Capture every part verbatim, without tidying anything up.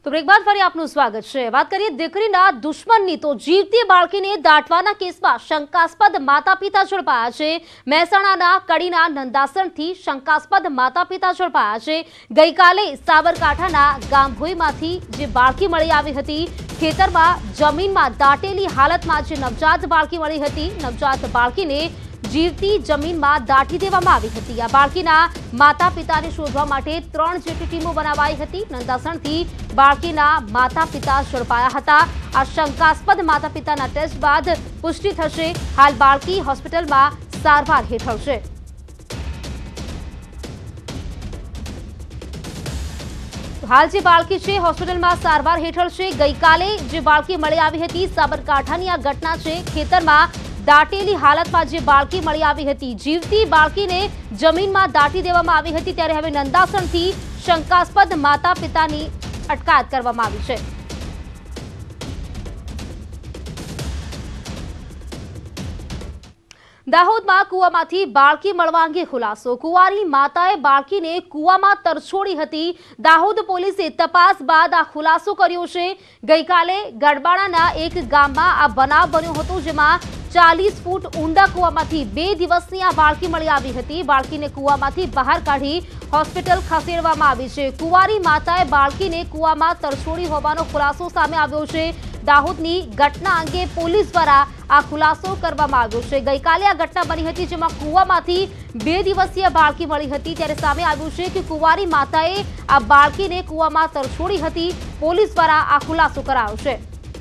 તો બ્રેક બાદ ફરી આપનું સ્વાગત છે। વાત કરીએ દીકરીના દુશ્મનની તો જીવતી બાળકીને દાટવાના કેસમાં શંકાસ્પદ માતા પિતા ઝડપાયા છે। મહેસાણાના કડીના નંદાસણથી શંકાસ્પદ માતા પિતા ઝડપાયા છે। ગઈકાલે સાબરકાંઠાના ગામભોઈમાંથી જે બાળકી મળી આવી હતી, ખેતરમાં જમીનમાં દાટેલી હાલતમાં જે નવજાત બાળકી મળી હતી, નવજાત બાળકીને જીવતી જમીનમાં દાટી દેવામાં આવી હતી। આ બાળકીના માતા પિતાને શોધવા માટે ત્રણ જેટલી ટીમો બનાવાઈ હતી। નંદાસણથી બાળકીના માતા પિતા ઝડપાયા હતા। આ શંકાસ્પદ માતા પિતાના ટેસ્ટ બાદ પુષ્ટિ થશે। હાલ બાળકી હોસ્પિટલમાં સારવાર હેઠળ છે। હાલ જે બાળકી છે હોસ્પિટલમાં સારવાર હેઠળ છે। ગઈકાલે જે બાળકી મળી આવી હતી, સાબરકાંઠાની આ ઘટના છે। ખેતરમાં દાટેલી હાલતમાં જે બાળકી મળી આવી હતી, જીવતી બાળકીને જમીનમાં દાટી દેવામાં આવી હતી, ત્યારે હવે નંદાસણથી શંકાસ્પદ માતા પિતાની અટકાયત કરવામાં આવી છે। દાહોદમાં કુવામાંથી બાળકી મળવા અંગે ખુલાસો। કુંવારી માતાએ બાળકીને કુવામાં તરછોડી હતી। દાહોદ પોલીસે તપાસ બાદ આ ખુલાસો કર્યો છે। ગઈકાલે ગડબાડાના એક ગામમાં આ બનાવ બન્યો હતો, જેમાં ચાલીસ ફૂટ ઊંડા કુવામાંથી બે દિવસની આ બાળકી મળી આવી હતી। બાળકીને કુવામાંથી બહાર કાઢી હોસ્પિટલ ખસેડવામાં આવી છે। કુંવારી માતાએ બાળકીને કુવામાં તરછોડી હોવાનો ખુલાસો સામે આવ્યો છે। દાહોદની ઘટના અંગે પોલીસ દ્વારા આ ખુલાસો કરવામાં આવ્યો છે। ગઈકાલે આ ઘટના બની હતી, જેમાં કુવામાંથી બે દિવસીય બાળકી મળી હતી, ત્યારે સામે આવ્યું છે કે કુંવારી માતાએ આ બાળકીને કુવામાં તરછોડી હતી। પોલીસ દ્વારા આ ખુલાસો કરાયો છે।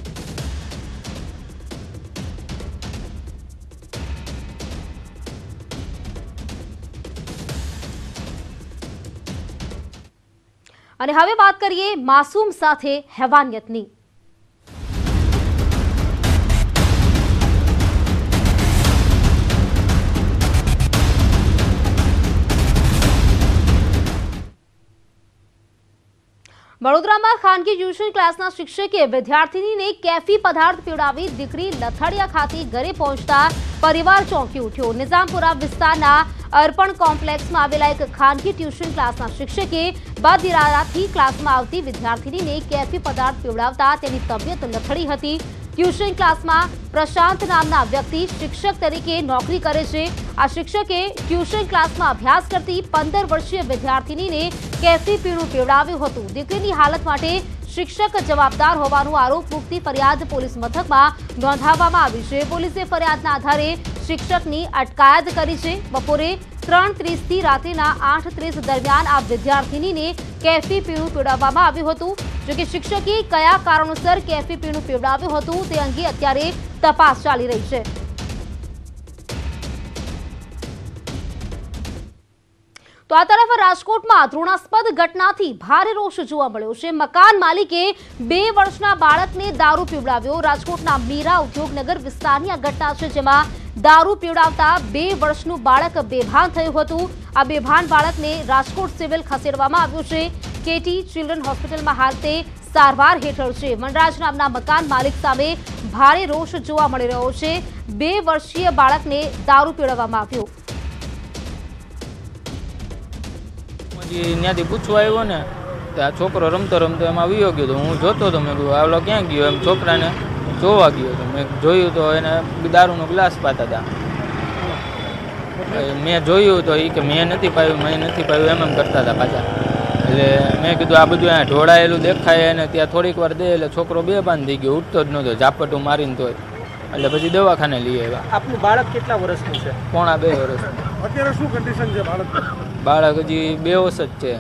અને હવે વાત કરીએ માસૂમ સાથે હેવાનિયતની। વડોદરામાં ખાનગી ટ્યુશન ક્લાસના શિક્ષકે વિદ્યાર્થીનીને કેફી પદાર્થ પીવડાવી દીકરી લથડિયા ખાતે ઘરે પહોંચતા પરિવાર ચોંકી ઉઠ્યો। નિઝામપુરા વિસ્તારના અર્પણ કોમ્પ્લેક્સમાં આવેલા એક ખાનગી ટ્યુશન ક્લાસના શિક્ષકે બદઇરાદાથી ક્લાસમાં આવતી વિદ્યાર્થીનીને કેફી પદાર્થ પીવડાવતા તેની તબિયત લથડી હતી। ટ્યુશન ક્લાસમાં પ્રશાંત નામના વ્યક્તિ શિક્ષક તરીકે નોકરી કરે છે। આ શિક્ષકે ટ્યુશન ક્લાસમાં અભ્યાસ કરતી પંદર વર્ષીય વિદ્યાર્થીનીને કેફી પીણું પીવડાવ્યું હતું। દીકરીની હાલત માટે શિક્ષક જવાબદાર હોવાનો આરોપ મૂકતી ફરિયાદ પોલીસ મથકમાં નોંધાવવામાં આવી છે। પોલીસે ફરિયાદના આધારે શિક્ષકની અટકાયત કરી છે। બપોરે ત્રણ ત્રીસ થી રાત્રિના આઠ ત્રીસ દરમિયાન આ વિદ્યાર્થીનીને કેફી પીણું પીવડાવવામાં આવ્યું હતું। જોકે શિક્ષકે કયા કારણોસર કેફી પીણું પીવડાવ્યું હતું તે અંગે અત્યારે તપાસ ચાલી રહી છે। તો આ તરફ રાજકોટમાં ઘૃણાસ્પદ ઘટનાથી ભારે રોષ જોવા મળ્યો છે। મકાન માલિકે બે વર્ષના બાળકને દારૂ પીવડાવ્યો। રાજકોટના મીરા ઉદ્યોગનગર વિસ્તારની આ ઘટના છે, જેમાં દારૂ પીવડાવતા બે વર્ષનું બાળક બેભાન થયું હતું। આ બેભાન બાળકને રાજકોટ સિવિલ ખસેડવામાં આવ્યું છે। કેટી ચિલ્ડ્રન હોસ્પિટલમાં હાલ તે સારવાર હેઠળ છે। વનરાજ નામના મકાન માલિક સામે ભારે રોષ જોવા મળી રહ્યો છે। બે વર્ષીય બાળકને દારૂ પીવડાવવામાં આવ્યો। ત્યાંથી પૂછવા આવ્યો ને, આ છોકરો રમતો રમતો એમાં વિયો ગયો હતો। હું જોતો હતો, મેં કીધું આવલો ક્યાં ગયો, એમ છોકરાને જોવા ગયો હતો। મેં જોયું તો એને દારૂનો ગ્લાસ પાતા હતા। મેં જોયું તો એ કે મેં નથી પાયું, મેં નથી પાયું એમ એમ કરતા હતા પાછા। એટલે મેં કીધું આ બધું અહીંયા ઢોળાયેલું દેખાય, અને ત્યાં થોડીક વાર દે એટલે છોકરો બેભાન થઈ ગયો, ઉઠતો જ નહોતો, ઝાપટું મારીને તોય। એટલે પછી દવાખાને લઈ આવ્યા। આપનું બાળક કેટલા વર્ષનું છે? પોણા બે વર્ષનું। અત્યારે શું કન્ડિશન છે બાળક? બાળક હજી બેહોશ જ છે।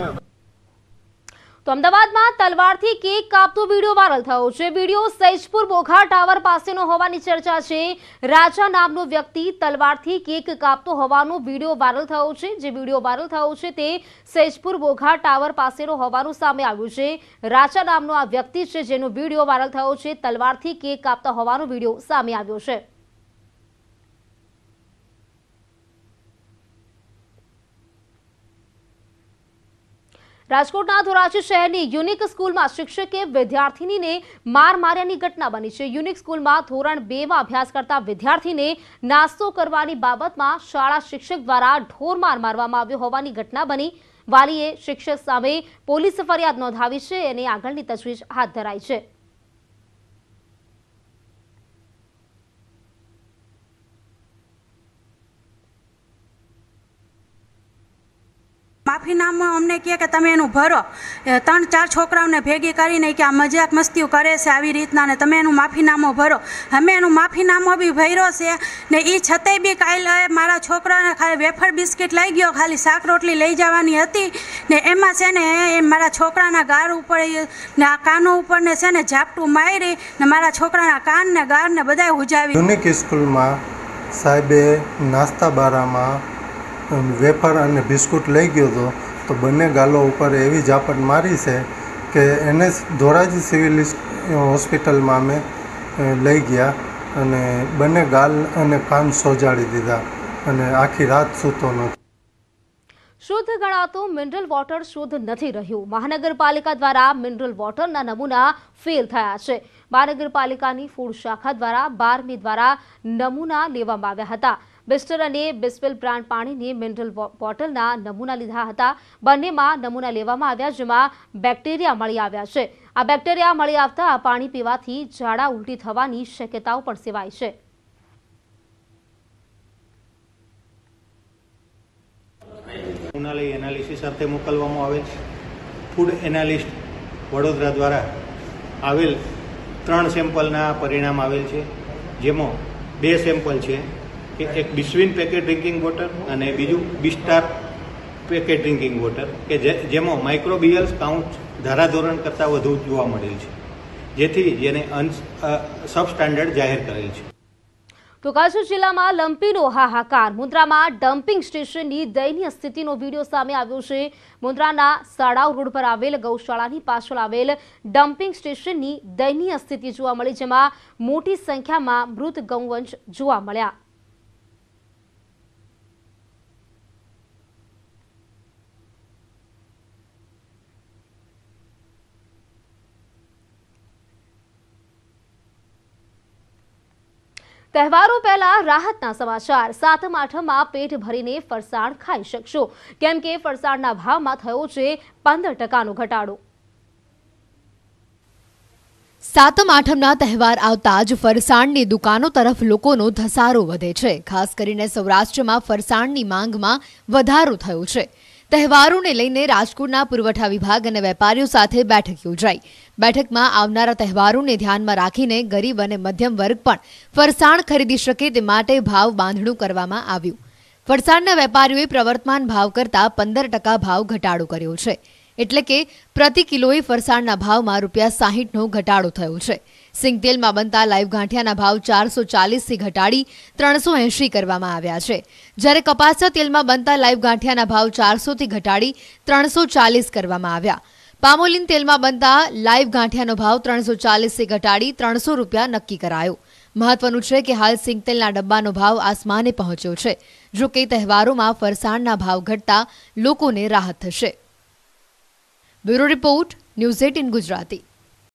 તો અમદાવાદમાં તલવારથી કેક કાપતો વિડીયો વાયરલ થયો છે। વિડીયો સૈજપુર બોઘા ટાવર પાસેનો હોવાની ચર્ચા છે। રાજા નામનો વ્યક્તિ તલવારથી કેક કાપતો હોવાનો વિડીયો વાયરલ થયો છે। જે વિડીયો વાયરલ થયો છે તે સૈજપુર બોઘા ટાવર પાસેનો હોવાનું સામે આવ્યું છે। રાજા નામનો આ વ્યક્તિ છે જેનો વિડીયો વાયરલ થયો છે, તલવારથી કેક કાપતા હોવાનો વિડીયો સામે આવ્યો છે। રાજકોટના ધોરાજી શહેરની યુનિક સ્કૂલમાં શિક્ષકે વિદ્યાર્થીનીને માર માર્યાની ઘટના બની છે। યુનિક સ્કૂલમાં ધોરણ બે માં અભ્યાસ કરતા વિદ્યાર્થીને નાસ્તો કરવાની બાબતમાં શાળા શિક્ષક દ્વારા ઢોર માર મારવામાં આવ્યો હોવાની ઘટના બની। વાલીએ શિક્ષક સામે પોલીસ ફરિયાદ નોંધાવી છે અને આગળની તજવીજ હાથ ધરાઈ છે। माफीनामो अमने कहे कि तमे एनु भरो। त्रण चार छोकराओने भेगी करीने कि आ मजाक मस्तीओ करे छे आवी रीतना ने तमे एनु माफीनामो भरो। अमे एनु माफीनामो बी भर्यो छे ने ई छतांय बी काल मारा छोकराने खाली वेफर बिस्किट लई गयो, खाली शाक रोटली लई जवानी हती ने एमां छे ने मारा छोकराना गार उपर ने आ कानो उपर ने छे ने झापटू मारी ने मारा छोकराना कान ने गार ने बधाय हुजावी। युनिक स्कूलमां साहेबे नास्ता बारामां वेफर और बिस्कुट लई गयो तो, तो बने गालों पर एवी झापट मारी है कि एने धोराजी सिविल होस्पिटल में अमे लई गया अने बने गाल अने कान सोजाड़ी दीधा अने आखी रात सूतो नतो। शुद्ध गणातो मिनरल वॉटर शुद्ध नहीं रह्यु। महानगरपालिका द्वारा मिनरल वॉटरना नमूना फेल थया छे। महानगरपालिकानी फूड शाखा द्वारा बारमी द्वारा नमूना लेवामां आव्या हता। बिस्टर अने बिस्पिल ब्रांड पाणीनी मिनरल बोटलना नमूना लीधा हता। बंनेमां नमूना लेवामां आव्या जेमां बेक्टेरिया मळी आव्या छे। आ बेक्टेरिया मळी आवता आ पाणी पीवाथी झाड़ा उल्टी थवानी शक्यताओ पण सेवाय छे। नमूना एनालिसिस अर्थे मोकलवामां आवेल छे। फूड एनालिस्ट वडोदरा द्वारा आवेल त्रण सेम्पलना परिणाम आवेल छे, जेमां बे सेम्पल छे कि एक बिस्विन पेकेट ड्रिंकिंग वॉटर और बीजू बिस्टार पेकेट ड्रिंकिंग वॉटर के जेमां माइक्रोबियल्स काउंट धाराधोरण करता वधु जोवा मळेल छे, जेथी जेने सब स्टैंडर्ड जाहिर करेल छे। तो कच्छ जिल्लामां लंपीनो हाहाकार। मुंद्रामां डम्पिंग स्टेशननी दयनीय स्थितिनो वीडियो सामे આવ્યો છે। मुंद्राना साड़ाव रोड पर आवेल गौशाळानी पाछळ आवेल डम्पिंग स्टेशननी दयनीय स्थिति जोवा मळी, जेमां मोटी संख्यामां मृत गौवंश जोवा मळ्या। तहेवारों पहला राहतना समाचार। सातम आठम में पेट भरीने फरसाण खाई शकशो, केम के फरसाणना भावमां थयो छे पंदर टकानो घटाडो। सातम आठमना तहेवार आवता ज फरसाणनी दुकानों तरफ लोकोनो धसारो वधे छे। खास करीने सौराष्ट्रमां फरसाणनी मांगमां वधारो थयो छे। तहेवारोने लईने राजकोटना पुरवठा विभाग अने वेपारीओ साथे बैठक योजाई। बैठकमां आवनारा तहेवारोने ध्यानमां राखीने गरीब अने मध्यम वर्ग पण फरसाण खरीदी शके ते माटे भाव बांधणुं करवामां આવ્યું। फरसाणना वेपारीओए प्रवर्तमान भाव करता पंदर टका भाव घटाडो कर्यो छे, एटले के प्रति किलोए फरसाणना भावमां रूपिया साहीठ नो घटाडो थयो छे। सिंगतेलमां बनता लाइव गांठियाना भाव चार सौ चालीस थी घटाड़ी त्रण सौ एशी करवामां आव्या छे, ज्यारे कपासिया तेलमां बनता लाइव गांठियाना भाव चार सौ थी घटाड़ी त्रण सौ चालीस करवामां आव्या। पामोलीन तेलमां बनता लाइव गांठियानो भाव त्रण सौ चालीस थी घटाड़ी त्रण सौ रूपिया नक्की करायो। महत्वनुं छे के हाल सिंगतेलना डब्बानो भाव आसमाने पहोंच्यो छे। जो के तहेवारोमां फरसाणना भाव घटता लोकोने राहत थशे। Bureau report, news eighteen Gujarati.